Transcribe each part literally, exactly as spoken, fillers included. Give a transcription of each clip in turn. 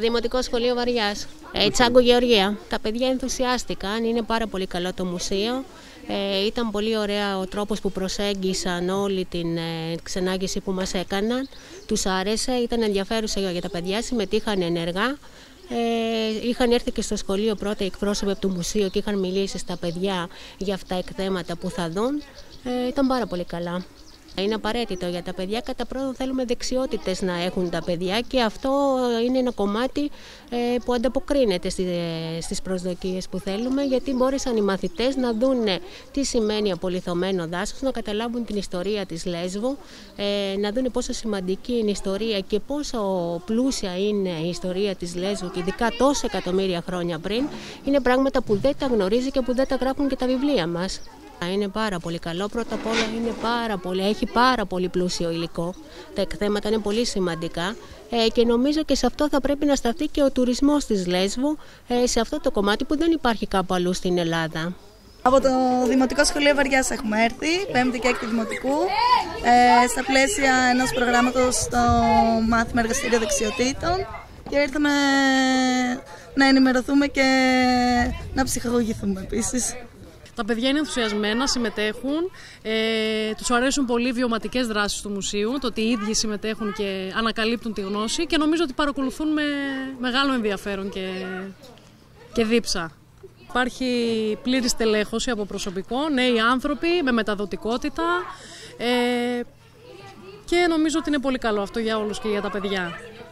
Δημοτικό Σχολείο Βαριάς. Ε, Τσάγκο Γεωργία. Τα παιδιά ενθουσιάστηκαν, είναι πάρα πολύ καλό το μουσείο. Ε, ήταν πολύ ωραία ο τρόπος που προσέγγισαν όλη την ε, ξενάγηση που μας έκαναν. Τους άρεσε, ήταν ενδιαφέρουσα για τα παιδιά, συμμετείχαν ενεργά. Ε, είχαν έρθει και στο σχολείο πρώτα οι εκπρόσωποι από το μουσείο και είχαν μιλήσει στα παιδιά για αυτά τα εκθέματα που θα δουν. Ε, ήταν πάρα πολύ καλά. Είναι απαραίτητο για τα παιδιά. Κατά πρώτον θέλουμε δεξιότητες να έχουν τα παιδιά και αυτό είναι ένα κομμάτι που ανταποκρίνεται στις προσδοκίες που θέλουμε, γιατί μπόρεσαν οι μαθητές να δουν τι σημαίνει απολιθωμένο δάσος, να καταλάβουν την ιστορία της Λέσβου, να δουν πόσο σημαντική είναι η ιστορία και πόσο πλούσια είναι η ιστορία της Λέσβου και ειδικά τόσα εκατομμύρια χρόνια πριν. Είναι πράγματα που δεν τα γνωρίζει και που δεν τα γράφουν και τα βιβλία μας. Είναι πάρα πολύ καλό. Πρώτα απ' όλα είναι πάρα πολύ, έχει πάρα πολύ πλούσιο υλικό. Τα εκθέματα είναι πολύ σημαντικά ε, και νομίζω και σε αυτό θα πρέπει να σταθεί και ο τουρισμός της Λέσβου, ε, σε αυτό το κομμάτι που δεν υπάρχει κάπου αλλού στην Ελλάδα. Από το Δημοτικό Σχολείο Βαριάς έχουμε έρθει, πέμπτη και έκτη Δημοτικού, ε, στα πλαίσια ενός προγράμματος στο μάθημα εργαστήριο δεξιοτήτων και ήρθαμε να ενημερωθούμε και να ψυχαγωγηθούμε επίσης. Τα παιδιά είναι ενθουσιασμένα, συμμετέχουν, ε, τους αρέσουν πολύ οι βιωματικές δράσεις του μουσείου, το ότι οι ίδιοι συμμετέχουν και ανακαλύπτουν τη γνώση και νομίζω ότι παρακολουθούν με μεγάλο ενδιαφέρον και, και δίψα. Υπάρχει πλήρης στελέχωση από προσωπικό, νέοι άνθρωποι με μεταδοτικότητα ε, και νομίζω ότι είναι πολύ καλό αυτό για όλους και για τα παιδιά.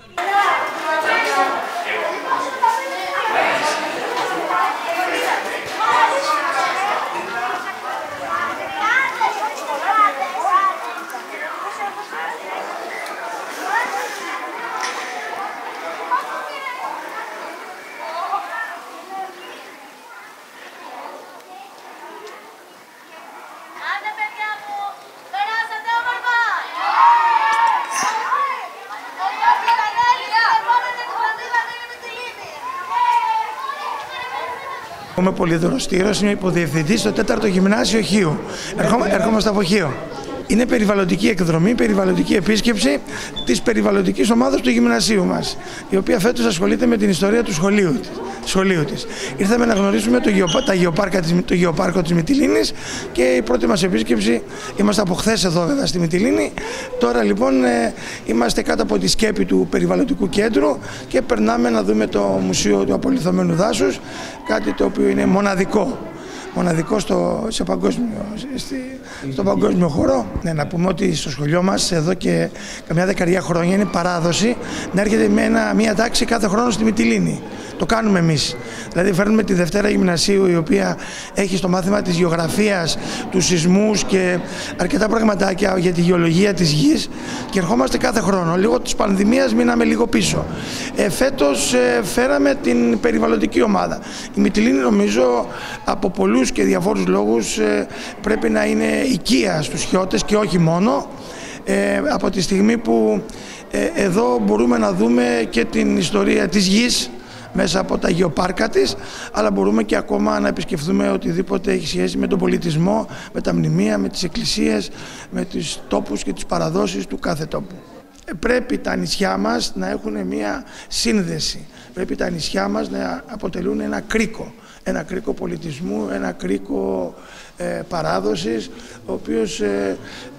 Είμαι πολυδωρωστήρος, είμαι υποδιευθυντής στο τέταρτο Γυμνάσιο Χίου. Ερχόμαστε από Χίο. Είναι περιβαλλοντική εκδρομή, περιβαλλοντική επίσκεψη της περιβαλλοντικής ομάδας του γυμνασίου μας, η οποία φέτος ασχολείται με την ιστορία του σχολείου, σχολείου της. Ήρθαμε να γνωρίσουμε το, γεωπα, τα γεωπάρκα της, το γεωπάρκο της Μυτιλήνης και η πρώτη μας επίσκεψη, είμαστε από χθες εδώ βέβαια στη Μυτιλήνη. Τώρα λοιπόν ε, είμαστε κάτω από τη σκέπη του περιβαλλοντικού κέντρου και περνάμε να δούμε το Μουσείο του Απολιθωμένου Δάσους, κάτι το οποίο είναι μοναδικό. Μοναδικό στο, σε παγκόσμιο, στη, στο παγκόσμιο χώρο. Ναι, να πούμε ότι στο σχολείο μας εδώ και καμιά δεκαετία χρόνια είναι παράδοση να έρχεται με ένα, μια τάξη κάθε χρόνο στη Μυτιλήνη. Το κάνουμε εμείς. Δηλαδή φέρνουμε τη Δευτέρα Γυμνασίου, η οποία έχει στο μάθημα της γεωγραφίας, τους σεισμούς και αρκετά πραγματάκια για τη γεωλογία της γης και ερχόμαστε κάθε χρόνο. Λίγο της πανδημίας μείναμε λίγο πίσω. Ε, φέτος ε, φέραμε την περιβαλλοντική ομάδα. Η Μυτιλήνη νομίζω από πολλούς και διαφόρους λόγους ε, πρέπει να είναι οικία στους χιώτες και όχι μόνο, ε, από τη στιγμή που ε, εδώ μπορούμε να δούμε και την ιστορία της γης μέσα από τα γεωπάρκα της, αλλά μπορούμε και ακόμα να επισκεφθούμε οτιδήποτε έχει σχέση με τον πολιτισμό, με τα μνημεία, με τις εκκλησίες, με τους τόπους και τις παραδόσεις του κάθε τόπου. Πρέπει τα νησιά μας να έχουν μια σύνδεση, πρέπει τα νησιά μας να αποτελούν ένα κρίκο, ένα κρίκο πολιτισμού, ένα κρίκο ε, παράδοσης, ο οποίος ε,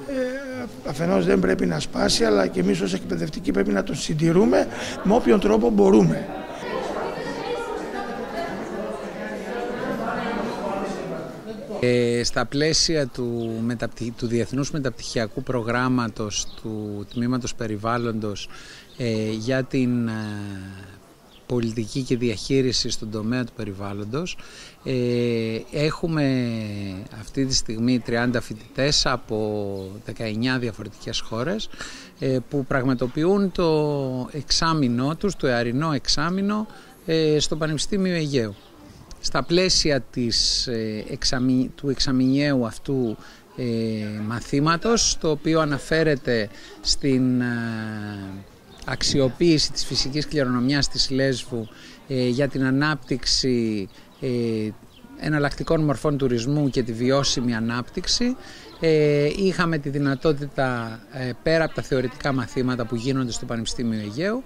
ε, αφενός δεν πρέπει να σπάσει, αλλά και εμείς ως εκπαιδευτικοί πρέπει να τον συντηρούμε με όποιον τρόπο μπορούμε. Ε, στα πλαίσια του, μεταπτυχ, του Διεθνούς Μεταπτυχιακού Προγράμματος του Τμήματος Περιβάλλοντος ε, για την ε, πολιτική και διαχείριση στον τομέα του περιβάλλοντος, ε, έχουμε αυτή τη στιγμή τριάντα φοιτητές από δεκαεννιά διαφορετικές χώρες ε, που πραγματοποιούν το εξάμηνό τους, το εαρινό εξάμηνο ε, στο Πανεπιστήμιο Αιγαίου. Στα πλαίσια της, ε, εξαμη, του εξαμηνιαίου αυτού ε, μαθήματος, το οποίο αναφέρεται στην ε, αξιοποίηση της φυσικής κληρονομιάς της Λέσβου ε, για την ανάπτυξη ε, εναλλακτικών μορφών τουρισμού και τη βιώσιμη ανάπτυξη, ε, είχαμε τη δυνατότητα ε, πέρα από τα θεωρητικά μαθήματα που γίνονται στο Πανεπιστήμιο Αιγαίου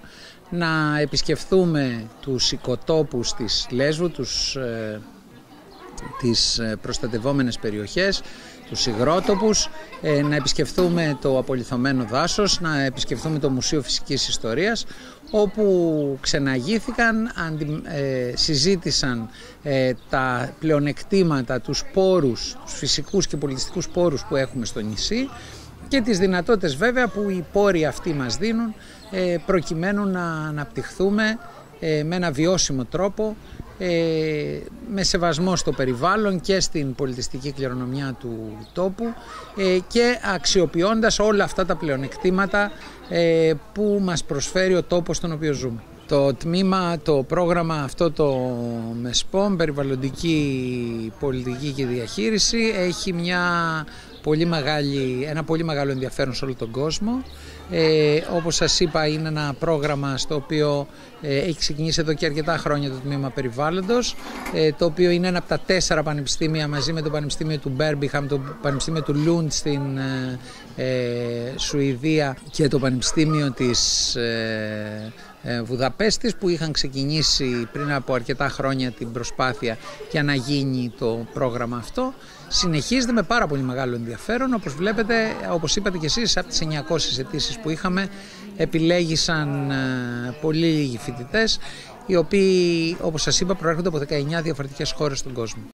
να επισκεφθούμε τους οικοτόπους της Λέσβου, τους, ε, τις προστατευόμενες περιοχές, τους υγρότοπους, ε, να επισκεφθούμε το απολιθωμένο δάσος, να επισκεφθούμε το Μουσείο Φυσικής Ιστορίας, όπου ξεναγήθηκαν, αντι, ε, συζήτησαν ε, τα πλεονεκτήματα, τους πόρους, τους φυσικούς και πολιτιστικούς πόρους που έχουμε στο νησί και τις δυνατότητες βέβαια που οι πόροι αυτοί μας δίνουν ε, προκειμένου να αναπτυχθούμε ε, με ένα βιώσιμο τρόπο, ε, με σεβασμό στο περιβάλλον και στην πολιτιστική κληρονομιά του τόπου ε, και αξιοποιώντας όλα αυτά τα πλεονεκτήματα ε, που μας προσφέρει ο τόπος στον οποίο ζούμε. Το τμήμα, το πρόγραμμα αυτό το ΜΕΣΠΟΜ, περιβαλλοντική πολιτική και διαχείριση, έχει μια πολύ μεγάλη, ένα πολύ μεγάλο ενδιαφέρον σε όλο τον κόσμο. Ε, όπως σας είπα, είναι ένα πρόγραμμα στο οποίο ε, έχει ξεκινήσει εδώ και αρκετά χρόνια το τμήμα περιβάλλοντος, ε, το οποίο είναι ένα από τα τέσσερα πανεπιστήμια μαζί με το Πανεπιστήμιο του Μπέρμπιχαμ, το Πανεπιστήμιο του Λούντ στην ε, ε, Σουηδία και το Πανεπιστήμιο της ε, ε, Βουδαπέστης, που είχαν ξεκινήσει πριν από αρκετά χρόνια την προσπάθεια για να γίνει το πρόγραμμα αυτό. Συνεχίζεται με πάρα πολύ μεγάλο ενδιαφέρον. Όπως βλέπετε, όπως είπατε και εσείς, από τις εννιακόσιες αιτήσεις που είχαμε, επιλέγησαν πολύ λίγοι φοιτητές, οι οποίοι, όπως σας είπα, προέρχονται από δεκαεννιά διαφορετικές χώρες στον κόσμο.